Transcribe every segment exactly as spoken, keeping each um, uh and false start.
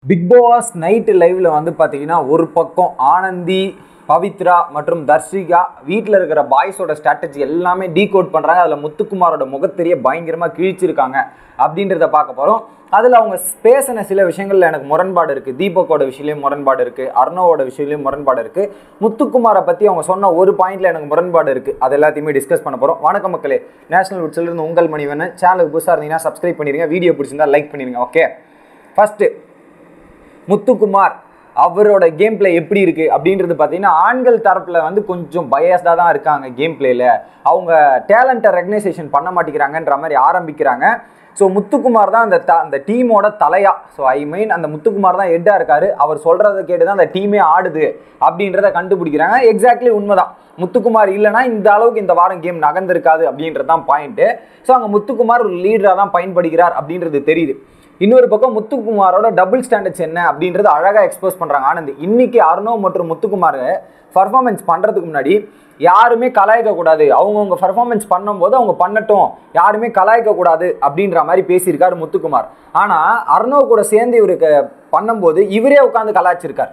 Big pass night லைவ்ல வந்து பார்த்தீங்கன்னா ஒரு பக்கம் ஆனந்தி, பவித்ரா மற்றும் தர்ஷிகா வீட்டில் இருக்கிற பாய்ஸோட ஸ்ட்ராட்டஜி எல்லாமே டீகோட் பண்ணுறாங்க. அதில் முத்துக்குமாரோட முகத்தெரிய பயங்கரமாக கிழிச்சிருக்காங்க அப்படின்றத பார்க்க போகிறோம். அதில் அவங்க பேசின சில விஷயங்கள்ல எனக்கு முரண்பாடு இருக்குது. தீபக்கோட விஷயத்துலையும் முரண்பாடு இருக்குது, அர்ணவோட விஷயத்துலையும் முரண்பாடு இருக்குது. முத்துக்குமாரை பற்றி அவங்க சொன்ன ஒரு பாயிண்ட்ல எனக்கு முரண்பாடு இருக்குது. அது எல்லாத்தையுமே டிஸ்கஸ் பண்ண போகிறோம். வணக்கம் மக்களே, நேஷனல் வுட்ஸ்லேருந்து உங்கள் மணிவண்ணன். சேனலுக்கு புதுசாக இருந்தீங்கன்னா சப்ஸ்கிரைப் பண்ணிடுங்க, வீடியோ பிடிச்சிருந்தா லைக் பண்ணிடுங்க. ஓகே, ஃபஸ்ட்டு முத்துக்குமார் அவரோட கேம் பிளே எப்படி இருக்குது அப்படின்றது பார்த்தீங்கன்னா, ஆண்கள் தரப்பில் வந்து கொஞ்சம் பயஸ்டாக தான் இருக்காங்க. கேம் பிளேயில் அவங்க டேலண்ட்டை ரெகனைசேஷன் பண்ண மாட்டேங்கிறாங்கன்ற மாதிரி ஆரம்பிக்கிறாங்க. ஸோ முத்துக்குமார் தான் அந்த த அந்த டீமோட தலையா. ஸோ ஐ மீன் அந்த முத்துக்குமார் தான் ஹெட்டாக இருக்காரு. அவர் சொல்கிறத கேட்டு தான் அந்த டீமே ஆடுது அப்படின்றத கண்டுபிடிக்கிறாங்க. எக்ஸாக்ட்லி உண்மைதான். முத்துக்குமார் இல்லைனா இந்த அளவுக்கு இந்த வாரம் கேம் நகர்ந்திருக்காது அப்படின்றது தான் பாயிண்ட்டு. ஸோ அங்கே முத்துக்குமார் ஒரு லீடராக தான் பயன்படுகிறார் அப்படின்றது தெரியுது. இன்னொரு பக்கம் முத்துக்குமாரோட டபுள் ஸ்டாண்டர்ட்ஸ் என்ன அப்படின்றது அழகாக எக்ஸ்போஸ் பண்ணுறாங்க ஆனந்த். இன்னைக்கு அர்ணவ் மற்றும் முத்துக்குமார் பர்ஃபார்மன்ஸ் பண்ணுறதுக்கு முன்னாடி யாருமே கலாய்க்கக்கூடாது, அவங்கவுங்க பர்ஃபார்மன்ஸ் பண்ணும்போது அவங்க பண்ணட்டும், யாருமே கலாய்க்கக்கூடாது அப்படின்ற மாதிரி பேசியிருக்காரு முத்துக்குமார். ஆனால் அர்ணவ் கூட சேர்ந்து இவருக்கு பண்ணும்போது இவரே உட்காந்து கலாய்ச்சிருக்கார்.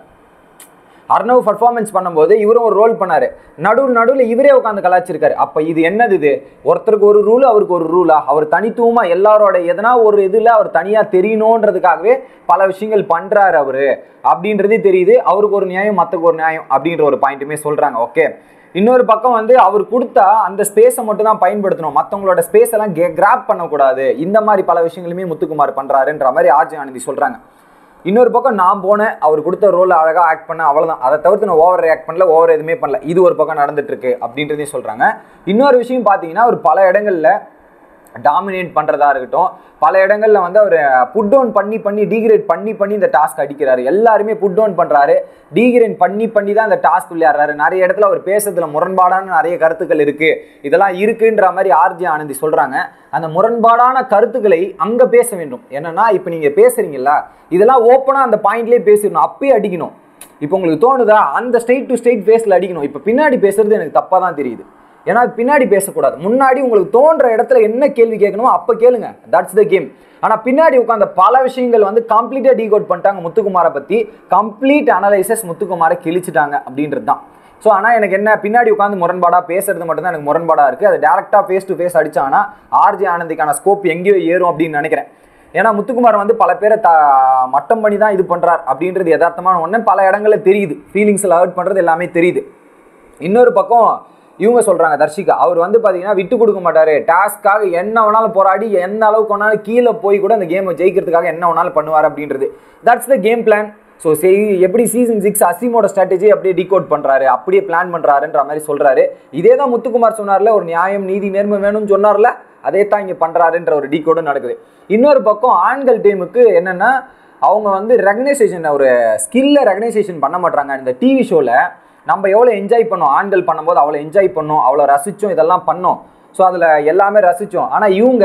அர்ணவ் பர்ஃபார்மன்ஸ் பண்ணும்போது இவரும் ஒரு ரோல் பண்ணாரு, நடுவில் நடுவில் இவரே உட்காந்து கலாய்ச்சிருக்காரு. அப்போ இது என்னது? இது ஒருத்தருக்கு ஒரு ரூல், அவருக்கு ஒரு ரூலா? அவர் தனித்துவமாக எல்லாரோட எதனா ஒரு இதில் அவர் தனியாக தெரியணுன்றதுக்காகவே பல விஷயங்கள் பண்ணுறாரு அவர் அப்படின்றதே தெரியுது. அவருக்கு ஒரு நியாயம், மற்றக்கு ஒரு நியாயம் அப்படின்ற ஒரு பாயிண்ட்டுமே சொல்கிறாங்க. ஓகே, இன்னொரு பக்கம் வந்து அவர் கொடுத்தா அந்த ஸ்பேஸை மட்டும் தான் பயன்படுத்தணும், மற்றவங்களோட ஸ்பேஸ் எல்லாம் கிராப் பண்ணக்கூடாது. இந்த மாதிரி பல விஷயங்களுமே முத்துக்குமார் பண்ணுறாருன்ற மாதிரி ஆர்ஜே ஆனந்தி சொல்கிறாங்க. இன்னொரு பக்கம் நான் போனேன், அவர் கொடுத்த ரோலை அழகாக ஆக்ட் பண்ண, அவ்வளோதான். அதை தவிர்த்து நான் ஓவர் ரியாக்ட் பண்ணல, ஓவர் எதுவுமே பண்ணல. இது ஒரு பக்கம் நடந்துட்டு இருக்கு அப்படின்றதையும் சொல்கிறாங்க. இன்னொரு விஷயம் பார்த்தீங்கன்னா, அவர் பல இடங்களில் டாமினேட் பண்ணுறதா இருக்கட்டும், பல இடங்களில் வந்து அவர் புட் டவுன் பண்ணி பண்ணி டீக்ரேட் பண்ணி பண்ணி இந்த டாஸ்க் அடிக்கிறாரு. எல்லாருமே புட் டவுன் பண்ணுறாரு, டீக்ரேட் பண்ணி பண்ணி தான் இந்த டாஸ்க் விளையாடுறாரு. நிறைய இடத்துல அவர் பேசுறதுல முரண்பாடான நிறைய கருத்துக்கள் இருக்குது, இதெல்லாம் இருக்குன்ற மாதிரி ஆர்ஜே ஆனந்தி சொல்கிறாங்க. அந்த முரண்பாடான கருத்துக்களை அங்கே பேச வேண்டும். என்னன்னா, இப்போ நீங்கள் பேசுகிறீங்களா, இதெல்லாம் ஓப்பனாக அந்த பாயிண்ட்லேயே பேசிடணும், அப்பயே அடிக்கணும். இப்போ உங்களுக்கு தோணுதா அந்த ஸ்ட்ரெயிட் டு ஸ்ட்ரெயிட் ஃபேஸில் அடிக்கணும். இப்போ பின்னாடி பேசுறது எனக்கு தப்பாக தான் தெரியுது. ஏன்னா பின்னாடி பேசக்கூடாது, முன்னாடி உங்களுக்கு தோன்ற இடத்துல என்ன கேள்வி கேட்கணுமோ அப்போ கேளுங்க, தட்ஸ் த கேம். ஆனால் பின்னாடி உட்காந்த பல விஷயங்கள் வந்து கம்ப்ளீட்டாக டீகோட் பண்ணிட்டாங்க முத்துக்குமாரை பற்றி. கம்ப்ளீட் அனலைசஸ் முத்துக்குமாரை கிழிச்சிட்டாங்க அப்படின்றது தான். ஸோ ஆனால் எனக்கு என்ன, பின்னாடி உட்காந்து முரண்பாடாக பேசுறது மட்டும்தான் எனக்கு முரண்பாடாக இருக்குது. அது டேரெக்டாக ஃபேஸ் டு ஃபேஸ் அடித்தாங்கன்னா ஆர்ஜே ஆனந்திக்கான ஸ்கோப் எங்கேயோ ஏறும் அப்படின்னு நினைக்கிறேன். ஏன்னா முத்துக்குமார் வந்து பல பேரை த மட்டம் பண்ணி தான் இது பண்ணுறார் அப்படின்றது யதார்த்தமான ஒன்று. பல இடங்களில் தெரியுது, ஃபீலிங்ஸில் ஹர்ட் பண்ணுறது எல்லாமே தெரியுது. இன்னொரு பக்கம் இவங்க சொல்கிறாங்க, தர்ஷிகா அவர் வந்து பார்த்தீங்கன்னா விட்டு கொடுக்க மாட்டார், டாஸ்க்காக என்ன வேணாலும் போராடி என்ன அளவுக்கு வேணாலும் கீழே போய் கூட அந்த கேமை ஜெயிக்கிறதுக்காக என்ன வேணாலும் பண்ணுவார் அப்படின்றது. That's the game plan. So செய் எப்படி சீசன் சிக்ஸ் அசீமோட ஸ்ட்ராட்டஜி அப்படியே டிகோட் பண்ணுறாரு, அப்படியே பிளான் பண்ணுறாருன்ற மாதிரி சொல்கிறாரு. இதே தான் முத்துக்குமார் சொன்னார்ல, ஒரு நியாயம் நீதி நேர்மை வேணும்னு சொன்னார்ல, அதே தான் இங்கே பண்ணுறாருன்ற ஒரு டிகோடும் நடக்குது. இன்னொரு பக்கம் ஆண்கள் டீமுக்கு என்னென்னா, அவங்க வந்து ரெகனைசேஷன், ஒரு ஸ்கில்லை ரெகனைசேஷன் பண்ண மாட்டாங்க. இந்த டிவி ஷோவில் நம்ம எவ்வளோ என்ஜாய் பண்ணோம், ஆண்கள் பண்ணும்போது அவ்வளோ என்ஜாய் பண்ணோம், அவ்வளோ ரசித்தோம், இதெல்லாம் பண்ணோம். ஸோ அதில் எல்லாமே ரசித்தோம். ஆனால் இவங்க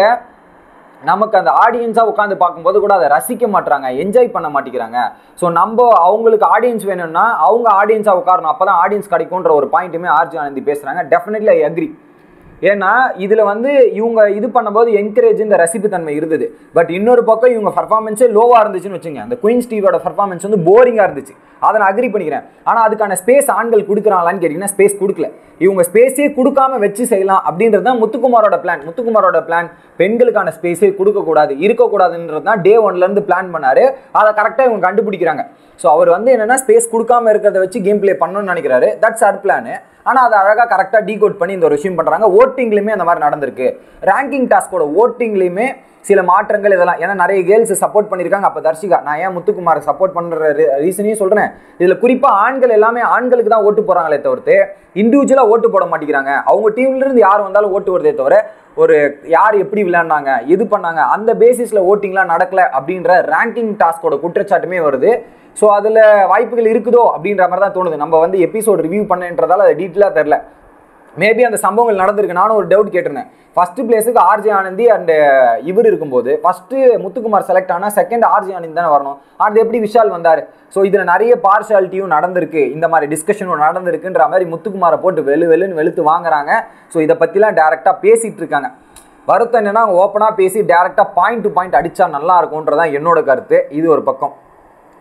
நமக்கு அந்த ஆடியன்ஸாக உட்காந்து பார்க்கும்போது கூட அதை ரசிக்க மாட்டுறாங்க, என்ஜாய் பண்ண மாட்டேங்கிறாங்க. ஸோ நம்ம அவங்களுக்கு ஆடியன்ஸ் வேணும்னா அவங்க ஆடியன்ஸாக உட்காரணும், அப்போ தான் ஆடியன்ஸ் கிடைக்கும்ன்ற ஒரு பாயிண்ட்டுமே ஆர்ஜே ஆனந்தி பேசுகிறாங்க. Definitely I agree. ஏன்னா இதில் வந்து இவங்க இது பண்ணும்போது என்கரேஜ் இந்த ரசிப்பு தன்மை இருந்தது. பட் இன்னொரு பக்கம் இவங்க பர்ஃபார்மன்ஸே லோவாக இருந்துச்சுன்னு வச்சுங்க, அந்த குயின்ஸ் டிவியோட பர்ஃபார்மன்ஸ் வந்து போரிங்காக இருந்துச்சு, அதை நான் அக்ரி பண்ணிக்கிறேன். ஆனால் அதுக்கான ஸ்பேஸ் ஆண்கள் கொடுக்குறாங்களான்னு கேட்டிங்கன்னா ஸ்பேஸ் கொடுக்கல. இவங்க ஸ்பேஸே கொடுக்காம வச்சு செய்யலாம் அப்படின்றது தான் முத்துக்குமாரோட பிளான். முத்துக்குமாரோட பிளான் பெண்களுக்கான ஸ்பேஸே கொடுக்கக்கூடாது, இருக்கக்கூடாதுன்றது தான் டே ஒன்லேருந்து பிளான் பண்ணார். அதை கரெக்டாக இவங்க கண்டுபிடிக்கிறாங்க. ஸோ அவர் வந்து என்னென்னா ஸ்பேஸ் கொடுக்காம இருக்கிறத வச்சு கேம் பிளே பண்ணணும்னு நினைக்கிறாரு. தட்ஸ் அவர் பிளான். ஆனால் அதை அழகாக கரெக்டாக டீகோட் பண்ணி இந்த ஒரு விஷயம் பண்ணுறாங்க. ஓட்டிங்லேயுமே அந்த மாதிரி நடந்திருக்கு. ரேங்கிங் டாஸ்கோட ஓட்டிங்லேயுமே சில மாற்றங்கள் இதெல்லாம், ஏன்னா நிறைய கேர்ள்ஸ் சப்போர்ட் பண்ணியிருக்காங்க. அப்போ தர்ஷிகா, நான் ஏன் முத்துக்குமாரை சப்போர்ட் பண்ணுற ரீசனையும் சொல்கிறேன். இதில் குறிப்பாக ஆண்கள் எல்லாமே ஆண்களுக்கு தான் ஓட்டு போகிறாங்களே தவிர்த்து இண்டிவிஜுவலாக ஓட்டு போட மாட்டேங்கிறாங்க. அவங்க டீம்லேருந்து யார் வந்தாலும் ஓட்டு வருதே தவிர ஒரு யார் எப்படி விளையாடினாங்க, எது பண்ணாங்க, அந்த பேசிஸில் ஓட்டிங்லாம் நடக்கலை அப்படின்ற ரேங்கிங் டாஸ்கோட குற்றச்சாட்டுமே வருது. ஸோ அதில் வாய்ப்புகள் இருக்குதோ அப்படின்ற மாதிரி தான் தோணுது. நம்ம வந்து எபிசோட் ரிவ்யூ பண்ணுன்றதால அது டீட்டெயிலாக தெரில. மேபி அந்த சம்பவங்கள் நடந்திருக்கு. நானும் ஒரு டவுட் கேட்டிருந்தேன். ஃபஸ்ட்டு பிளேஸுக்கு ஆர்ஜே ஆனந்தி அண்ட் இவர் இருக்கும்போது ஃபஸ்ட்டு முத்துக்குமார் செலக்ட் ஆனால் செகண்ட் ஆர்ஜே ஆனந்தி தானே வரணும். அது எப்படி விஷால் வந்தார்? ஸோ இதில் நிறைய பார்ஷாலிட்டியும் நடந்திருக்கு, இந்த மாதிரி டிஸ்கஷனும் நடந்திருக்குன்ற மாதிரி முத்துக்குமாரை போட்டு வெளு வெளுன்னு வெளுத்து வாங்குறாங்க. ஸோ இதை பற்றிலாம் டேரெக்டாக பேசிகிட்டு இருக்காங்க. வருத்தம் என்னென்னா, ஓப்பனாக பேசி டேரெக்டாக பாயிண்ட் டு பாயிண்ட் அடித்தா நல்லா இருக்கும்ன்றதான் என்னோட கருத்து. இது ஒரு பக்கம்.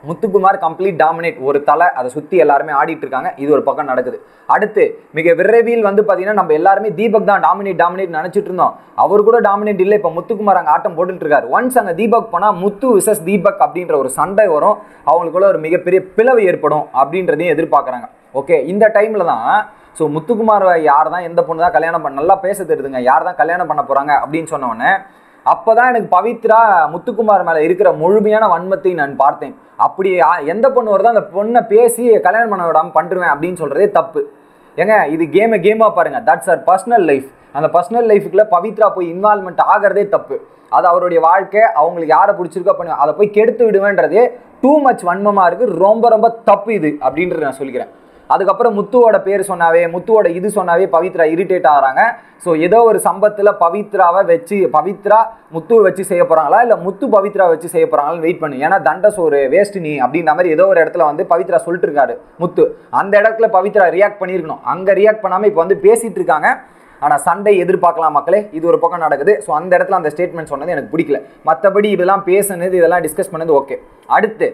முத்துக்குமார் கம்ப்ளீட் டாமினேட், ஒரு தலை அதை சுற்றி எல்லாருமே ஆடிட்டு இருக்காங்க. இது ஒரு பக்கம் நடக்குது. அடுத்து மிக விரைவில் வந்து பார்த்தீங்கன்னா நம்ம எல்லாருமே தீபக் தான் டாமினேட் டாமினேட் நினச்சிட்டு இருந்தோம். அவர் கூட டாமினேட் இல்லை. இப்போ முத்துக்குமார் அங்கே ஆட்டம் போட்டுட்டு இருக்காரு. ஒன்ஸ் அங்கே தீபக் போனால் முத்து விசஸ் தீபக் அப்படின்ற ஒரு சண்டை வரும். அவங்களுக்குள்ள ஒரு மிகப்பெரிய பிளவு ஏற்படும் அப்படின்றதையும் எதிர்பார்க்குறாங்க. ஓகே, இந்த டைமில் தான் ஸோ முத்துக்குமார் யார் தான் எந்த பொண்ணு தான் கல்யாணம் பண்ண நல்லா பேச தெரியுதுங்க, யார் தான் கல்யாணம் பண்ண போகிறாங்க அப்படின்னு சொன்னோடனே அப்போ தான் எனக்கு பவித்ரா முத்துக்குமார் மேலே இருக்கிற முழுமையான வன்மத்தை நான் பார்த்தேன். அப்படி எந்த பொண்ணு வருதோ அந்த பொண்ணை பேசி கல்யாணம் பண்ண விடாமல் பண்ணுருவேன் அப்படின்னு சொல்கிறதே தப்பு. ஏங்க இது கேமை கேமாக பாருங்கள், தட்ஸ் அவர் பர்சனல் லைஃப். அந்த பர்சனல் லைஃபுக்குள்ள பவித்ரா போய் இன்வால்மெண்ட் ஆகிறதே தப்பு. அது அவருடைய வாழ்க்கை, அவங்களுக்கு யாரை பிடிச்சிருக்கோ பண்ணுவேன், அதை போய் கெடுத்து விடுவேன்றதே டூ மச் வன்மமாக இருக்குது. ரொம்ப ரொம்ப தப்பு இது அப்படின்றது நான் சொல்லிக்கிறேன். அதுக்கப்புறம் முத்துவோட பேர் சொன்னாவே, முத்துவோட இது சொன்னாவே பவித்ரா இரிட்டேட் ஆகிறாங்க. ஸோ ஏதோ ஒரு சம்பத்தில் பவித்ராவை வச்சு பவித்ரா முத்துவை வச்சு செய்ய போகிறாங்களா இல்லை முத்து பவித்ரா வச்சு செய்ய போகிறாங்களான்னு வெயிட் பண்ணு. ஏன்னா தண்டஸ் ஒரு வேஸ்ட் நீ அப்படின்ற மாதிரி ஏதோ ஒரு இடத்துல வந்து பவித்ரா சொல்லிட்டு இருக்காரு முத்து. அந்த இடத்துல பவித்ரா ரியாக்ட் பண்ணியிருக்கணும். அங்கே ரியாக்ட் பண்ணாமல் இப்போ வந்து பேசிகிட்டு இருக்காங்க. ஆனால் சண்டை எதிர்பார்க்கலாம் மக்களே, இது ஒரு பக்கம் நடக்குது. ஸோ அந்த இடத்துல அந்த ஸ்டேட்மெண்ட் சொன்னது எனக்கு பிடிக்கல. மற்றபடி இதெல்லாம் பேசுனது இதெல்லாம் டிஸ்கஸ் பண்ணது ஓகே. அடுத்து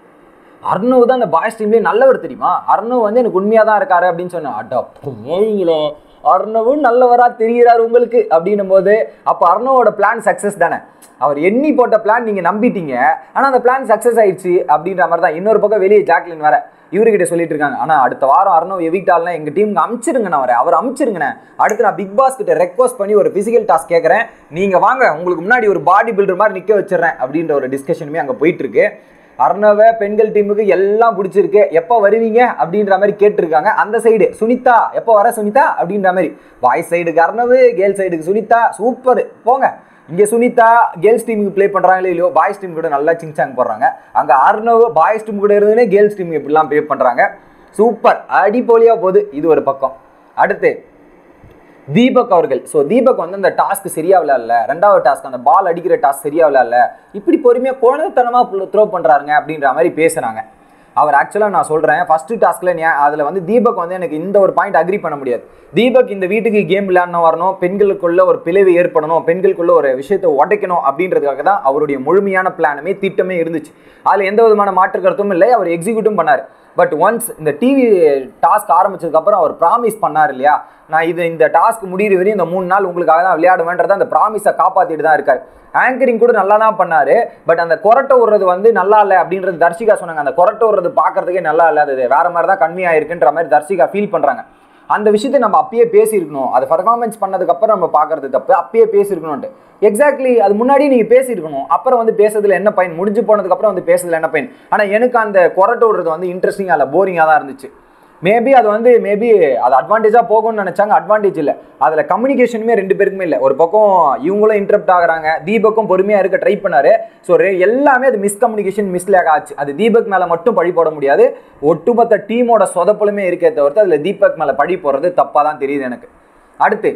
அர்ணவ் தான் அந்த பாய்ஸ் டீம்லேயே நல்லவர் தெரியுமா. அர்ணவ் வந்து எனக்கு உண்மையாக தான் இருக்காரு அப்படின்னு சொன்னேன். அடா அர்ணவும் நல்லவரா தெரிகிறார் உங்களுக்கு அப்படின்னும் போது அப்போ அர்ணவோட பிளான் சக்ஸஸ் தானே. அவர் எண்ணி போட்ட பிளான் நீங்கள் நம்பிட்டீங்க, ஆனால் அந்த பிளான் சக்ஸஸ் ஆயிடுச்சு அப்படின்ற மாதிரி தான். இன்னொரு பக்கம் வெளியே ஜாக்லின் வேற இவர்கிட்ட சொல்லிட்டு இருக்காங்க, ஆனால் அடுத்த வாரம் அர்ணவ் எவிக்டால்னா எங்கள் டீமுக்கு அமிச்சிருங்கண்ணா, அவரை அவர் அமிச்சிருங்கண்ணே. அடுத்து நான் பிக் பாஸ் கிட்ட ரெக்வஸ்ட் பண்ணி ஒரு ஃபிசிக்கல் டாஸ்க் கேட்குறேன், நீங்கள் வாங்க உங்களுக்கு முன்னாடி ஒரு பாடி பில்டர் மாதிரி நிற்க வச்சிடறேன் அப்படின்ற ஒரு டிஸ்கஷனுமே அங்கே போயிட்டு இருக்கு. அர்ணவ பெண்கள் டீமுக்கு எல்லாம் பிடிச்சிருக்கு, எப்போ வருவீங்க அப்படின்ற மாதிரி கேட்டிருக்காங்க. அந்த சைடு சுனிதா எப்போ வர சுனிதா அப்படின்ற மாதிரி, பாய்ஸ் சைடுக்கு அர்ணவ், கேர்ள்ஸ் சைடுக்கு சுனிதா. சூப்பர், போங்க. இங்கே சுனிதா கேர்ள்ஸ் டீமுக்கு ப்ளே பண்ணுறாங்களே இல்லையோ, பாய்ஸ் டீம் கூட நல்லா சிங்சாங் போடுறாங்க. அங்கே அர்ணவ் பாய்ஸ் டீம் கூட இருந்துன்னே கேர்ள்ஸ் டீமுக்கு எப்படிலாம் ப்ளே பண்ணுறாங்க. சூப்பர், அடிப்பொலியாக போகுது. இது ஒரு பக்கம். அடுத்து தீபக் அவர்கள். ஸோ தீபக் வந்து அந்த டாஸ்க் சரியா விளையாடல, ரெண்டாவது டாஸ்க் அந்த பால் அடிக்கிற டாஸ்க் சரியா விளையாடல, இப்படி பொறுமையாக குழந்தைத்தனமாக த்ரோ பண்ணுறாருங்க அப்படின்ற மாதிரி பேசுகிறாங்க. அவர் ஆக்சுவலாக நான் சொல்கிறேன், ஃபஸ்ட்டு டாஸ்கில் அதில் வந்து தீபக் வந்து எனக்கு இந்த ஒரு பாயிண்ட் அக்ரி பண்ண முடியாது. தீபக் இந்த வீட்டுக்கு கேம் விளையாடணும் வரணும், பெண்களுக்குள்ள ஒரு பிளவு ஏற்படணும், பெண்களுக்குள்ள ஒரு விஷயத்தை உடைக்கணும் அப்படின்றதுக்காக தான் அவருடைய முழுமையான பிளானுமே திட்டமே இருந்துச்சு. அதில் எந்த விதமான மாற்று கருத்தும் இல்லை, அவர் எக்ஸிக்யூட்டும் பண்ணார். பட் ஒன்ஸ் இந்த டிவி டாஸ்க் ஆரம்பிச்சதுக்கப்புறம் அவர் ப்ராமிஸ் பண்ணார் இல்லையா, நான் இது இந்த டாஸ்க் முடிகிற வரையும் இந்த மூணு நாள் உங்களுக்காக தான் விளையாடுவேன்றதை அந்த ப்ராமிஸை காப்பாற்றிட்டு தான் இருக்கார். ஆங்கரிங் கூட நல்லா தான் பண்ணார். பட் அந்த கொரட்டை விடுறது வந்து நல்லா இல்லை அப்படின்றது தர்ஷிகா சொன்னாங்க. அந்த கொரட்டை விடுறது பார்க்கறதுக்கே நல்லா இல்லை, அது வேற மாதிரி தான் கன்வி ஆயிருக்குன்ற மாதிரி தர்ஷிகா ஃபீல் பண்ணுறாங்க. அந்த விஷயத்தை நம்ம அப்பயே பேசியிருக்கணும். அது பர்ஃபார்மன்ஸ் பண்ணதுக்கப்புறம் நம்ம பார்க்கறது தப்பு, அப்பயே பேசியிருக்கணும்ட்டு. எக்ஸாக்ட்லி, அது முன்னாடி நீங்கள் பேசியிருக்கணும். அப்புறம் வந்து பேசுறதுல என்ன பயன், முடிஞ்சு போனதுக்கப்புறம் வந்து பேசுறதுல என்ன பயன். ஆனால் எனக்கு அந்த கொரட்டை விடுறது வந்து இன்ட்ரெஸ்டிங்காக இல்லை, போரிங்காக தான் இருந்துச்சு. மேபி அது வந்து மேபி அது அட்வான்டேஜாக போகும்னு நினச்சாங்க, அட்வான்டேஜ் இல்லை. அதில் கம்யூனிகேஷனுமே ரெண்டு பேருக்குமே இல்லை. ஒரு பக்கம் இவங்களும் இன்டரப்ட் ஆகுறாங்க, தீபக்கும் பொறுமையாக இருக்க ட்ரை பண்ணாரு. ஸோ எல்லாமே அது மிஸ்கம்யூனிகேஷன் மிஸ்லேக் ஆச்சு. அது தீபக் மேலே மட்டும் பழி போட முடியாது, ஒட்டுமொத்த டீமோட சொதப்பலுமே இருக்கே தவிர்த்து அதில் தீபக் மேலே பழி போடுறது தப்பாக தான் தெரியுது எனக்கு. அடுத்து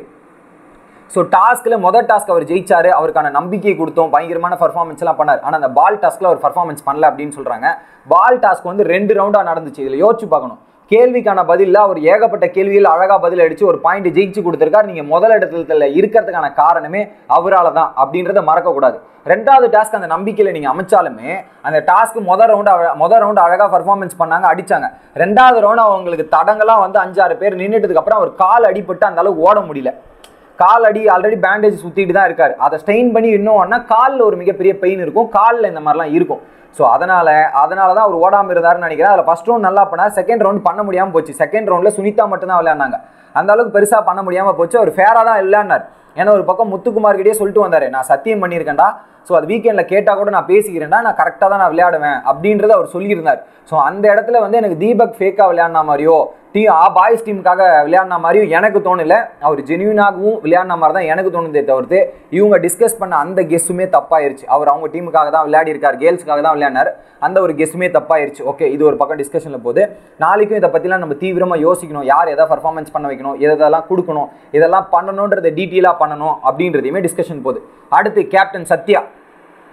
ஸோ டாஸ்கில் மொதல் டாஸ்க் அவர் ஜெயிச்சாரு, அவருக்கான நம்பிக்கையை கொடுத்தோம், பயங்கரமான பர்ஃபார்மன்ஸ் எல்லாம் பண்ணார். ஆனால் அந்த பால் டாஸ்கில் அவர் பர்ஃபார்மன்ஸ் பண்ணல அப்படின்னு சொல்கிறாங்க. பால் டாஸ்க் வந்து ரெண்டு ரவுண்டாக நடந்துச்சு. இதில் யோசிச்சு பார்க்கணும். கேள்விக்கான பதிலில் அவர் ஏகப்பட்ட கேள்வியில் அழகாக பதில் அடித்து ஒரு பாயிண்ட் ஜெயிச்சு கொடுத்துருக்காரு. நீங்கள் முதல் இடத்துல இருக்கிறதுக்கான காரணமே அவரால் தான் அப்படின்றத மறக்கக்கூடாது. ரெண்டாவது டாஸ்க் அந்த நம்பிக்கையில் நீங்கள் அமைச்சாலுமே அந்த டாஸ்க்கு மொதல் ரவுண்டு மொதல் ரவுண்டு அழகாக பர்ஃபார்மன்ஸ் பண்ணாங்க, அடித்தாங்க. ரெண்டாவது ரவுண்டு அவங்களுக்கு தடங்கெல்லாம் வந்து அஞ்சாறு பேர் நின்றுட்டதுக்கப்புறம் அவர் கால் அடிபட்டு அந்த அளவுக்கு ஓட முடியல. கால் அடி ஆல்ரெடி பேண்டேஜ் சுற்றிட்டு தான் இருக்கார். அதை ஸ்டெயின் பண்ணி இன்னும் ஒன்னா காலில் ஒரு மிகப்பெரிய பெயின் இருக்கும், காலில் இந்த மாதிரிலாம் இருக்கும். ஸோ அதனால் அதனால தான் அவர் ஓடாமல் இருந்தாருன்னு நினைக்கிறேன். அதில் ஃபஸ்ட் ரவுண்ட் நல்லா பண்ணார், செகண்ட் ரவுண்ட் பண்ண முடியாமல் போச்சு. செகண்ட் ரவுண்டில் சுனிதா மட்டும்தான் விளையாடினாங்க, அந்த அளவுக்கு பெருசாக பண்ண முடியாமல் போச்சு. அவர் ஃபேராக தான் விளையாடினார். ஏன்னா ஒரு பக்கம் முத்துக்குமார்கிட்டே சொல்லிட்டு வந்தார், நான் சத்தியம் பண்ணியிருக்கேன்டா, ஸோ அது வீக்கெண்டில் கேட்டால் கூட நான் பேசிக்கிறேன்டா, நான் கரெக்டாக தான் நான் விளையாடுவேன் அப்படின்றத அவர் சொல்லியிருந்தார். ஸோ அந்த இடத்துல வந்து எனக்கு தீபக் ஃபேக்காக விளையாடின மாதிரியோ டீ ஆ பாய்ஸ் டீமுக்காக விளையாடின மாதிரியும் எனக்கு தோணலை. அவர் ஜென்யூனாகவும் விளையாடின மாதிரி தான் எனக்கு தோணுதே தவிர்த்து இவங்க டிஸ்கஸ் பண்ண அந்த கெஸ்ஸுமே தப்பாயிருச்சு. அவர் அவங்க டீமுக்காக தான் விளையாடி இருக்கார், கேர்ள்ஸுக்காக தான் விளையாடினார், அந்த ஒரு கெஸ்ஸுமே தப்பாயிருச்சு. ஓகே, இது ஒரு பக்கம் டிஸ்கஷனில் போகுது. நாளைக்கும் இதை பற்றிலாம் நம்ம தீவிரமாக யோசிக்கணும், யார் எதை பர்ஃபார்மன்ஸ் பண்ண வைக்கணும், எதெல்லாம் கொடுக்கணும், இதெல்லாம் பண்ணணுன்றதை டீட்டெயிலாக பண்ணணும் அப்படின்றதையுமே டிஸ்கஷன் போகுது. அடுத்து கேப்டன் சத்யா.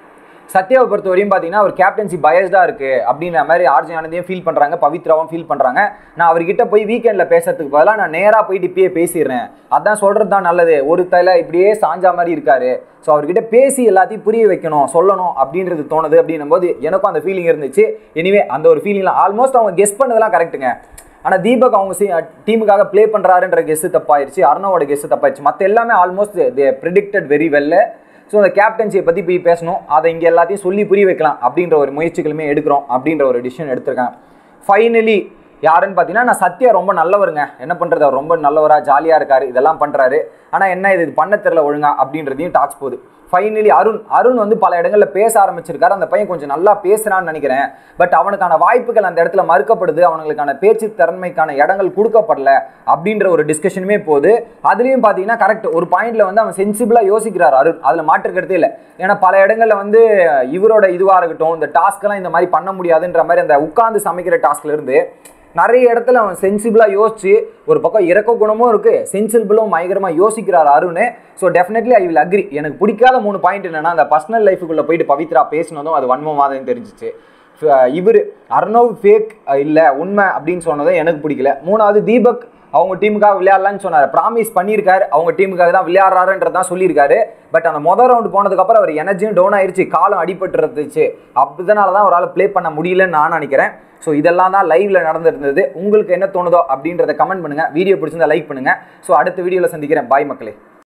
சத்யாவை பொறுத்த வரையும் பார்த்தீங்கன்னா அவர் கேப்டன்சி பயஸ்டாக இருக்குது அப்படின்ற மாதிரி ஆர்ஜே ஆனந்தியும் ஃபீல் பண்ணுறாங்க, பவித்ராவும் ஃபீல் பண்ணுறாங்க. நான் அவர்கிட்ட போய் வீக்கெண்டில் பேசுறதுக்கு பதிலாக நான் நேராக போயிட்டு இப்பயே பேசிடுறேன், அதான் சொல்கிறது தான் நல்லது, ஒரு தலை இப்படியே சாஞ்சா மாதிரி இருக்காரு, ஸோ அவர்கிட்ட பேசி எல்லாத்தையும் புரிய வைக்கணும் சொல்லணும் அப்படின்றது தோணுது. அப்படின்னும் போது எனக்கும் அந்த ஃபீலிங் இருந்துச்சு. எனிவே அந்த ஒரு ஃபீலிங்லாம் ஆல்மோஸ்ட் அவங்க கெஸ் பண்ணதெல்லாம் கரெக்டுங்க. ஆனால் தீபக் அவங்க டீமுக்காக ப்ளே பண்ணுறாருன்ற கெஸ்ஸு தப்பாயிருச்சு, அர்ணவோட கெஸ்ஸு தப்பாயிருச்சு. மற்ற எல்லாமே almost they predicted very well. So அந்த கேப்டன்சியை பற்றி போய் பேசணும், அதை இங்கே எல்லாத்தையும் சொல்லி புரிய வைக்கலாம் அப்படின்ற ஒரு முயற்சிகளுமே எடுக்கிறோம் அப்படின்ற ஒரு டிசிஷன் எடுத்திருக்கேன். ஃபைனலி யாருன்னு பார்த்தீங்கன்னா நான் சத்யா ரொம்ப நல்லவருங்க, என்ன பண்ணுறது அவர் ரொம்ப நல்லவரா ஜாலியாக இருக்கார், இதெல்லாம் பண்ணுறாரு, ஆனால் என்ன இது பண்ண தெரில ஒழுங்கா அப்படின்றதையும் டாக்ஸ் போகுது. ஃபைனலி அருண் அருண் வந்து பல இடங்களில் பேச ஆரம்பிச்சிருக்காரு. அந்த பையன் கொஞ்சம் நல்லா பேசுகிறான்னு நினைக்கிறேன். பட் அவனுக்கான வாய்ப்புகள் அந்த இடத்துல மறுக்கப்படுது, அவனுங்களுக்கான பேச்சு திறமைக்கான இடங்கள் கொடுக்கப்படல அப்படின்ற ஒரு டிஸ்கஷனுமே போகுது. அதுலேயும் பார்த்தீங்கன்னா கரெக்ட் ஒரு பாயிண்ட்ல வந்து அவன் சென்சிபிளாக யோசிக்கிறார் அருண், அதில் மாற்றுக்கிறதே இல்லை. ஏன்னா பல இடங்களில் வந்து இவரோட இதுவாக இருக்கட்டும், இந்த டாஸ்க்கெல்லாம் இந்த மாதிரி பண்ண முடியாதுன்ற மாதிரி அந்த உட்காந்து சமைக்கிற டாஸ்க்ல இருந்து நிறைய இடத்துல அவன் சென்சிபிளாக யோசிச்சு, ஒரு பக்கம் இறக்க குணமும் இருக்குது, சென்சிபிளும் பயங்கரமாக யோசிக்கிறார் Arun. So definitely I will agree. எனக்கு பிடிக்காத மூணு பாயிண்ட் என்னன்னா, அந்த பர்சனல் லைஃபுக்குள்ளே போயிட்டு பவித்ரா பேசினதும் அது வன்மமாதான் தெரிஞ்சிச்சு. இவர் அர்ணவ் ஃபேக் இல்லை உண்மை அப்படின்னு சொன்னதும் எனக்கு பிடிக்கல. மூணாவது தீபக் அவங்க டீமுக்காக விளையாடலான்னு சொன்னார், ப்ராமிஸ் பண்ணியிருக்காரு அவங்க டீமுக்காக தான் விளையாடுறாருன்றதான் சொல்லியிருக்காரு. பட் அந்த மொதல் ரவுண்டு போனதுக்கப்புறம் அவர் எனர்ஜியும் டவுன் ஆயிடுச்சு, காலம் அடிபட்டுருந்துச்சு, அப்படினால தான் அவரால் ப்ளே பண்ண முடியலன்னு நான் நினைக்கிறேன். ஸோ இதெல்லாம் தான் லைவ்ல நடந்துருந்தது. உங்களுக்கு என்ன தோணுதோ அப்படின்றத கமெண்ட் பண்ணுங்கள். வீடியோ பிடிச்சிருந்தா லைக் பண்ணுங்கள். ஸோ அடுத்த வீடியோவில் சந்திக்கிறேன். பாய் மக்களே.